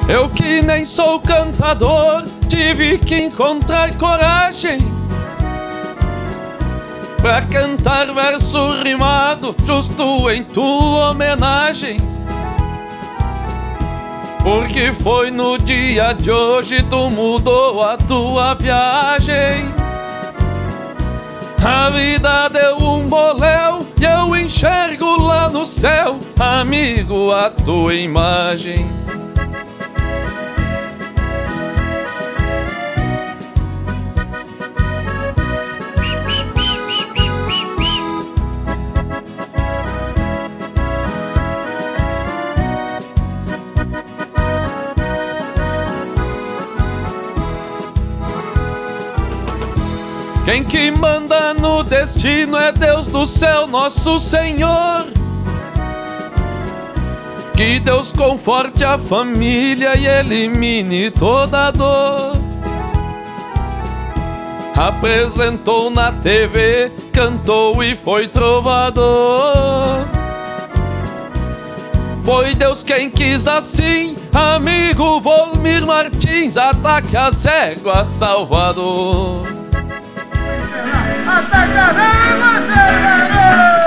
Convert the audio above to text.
Eu que nem sou cantador, tive que encontrar coragem pra cantar verso rimado justo em tua homenagem. Porque foi no dia de hoje tu mudou a tua viagem. A vida deu um boléu e eu enxergo lá no céu, amigo, a tua imagem. Quem que manda no destino é Deus do céu, nosso Senhor. Que Deus conforte a família e elimine toda a dor. Apresentou na TV, cantou e foi trovador. Foi Deus quem quis assim, amigo Volmir Martins, ataque as éguas, Salvador. ¡Hasta que vemos, hermano!